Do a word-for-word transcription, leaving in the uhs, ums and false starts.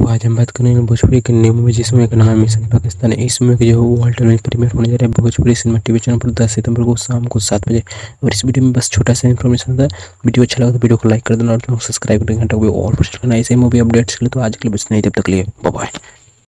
तो आज हम बात करेंगे भोजपुरी के न्यू मूवी जिसमें का नाम है मिशन पाकिस्तान। इस मूवी का जो वर्ल्ड में प्रीमियर होने जा रहा है भोजपुरी सिनेमा टीवी चैनल पर दस सितंबर को शाम को सात बजे। और इस वीडियो में बस छोटा सा इन्फॉर्मेशन था। वीडियो अच्छा लगा तो वीडियो को लाइक कर देना और सब्सक्राइब करना, घंटा को और पूछ करना ऐसे मूवी अपडेट्स के लिए। तो आज के लिए बस नहीं, तब तक लिए बाय बाय।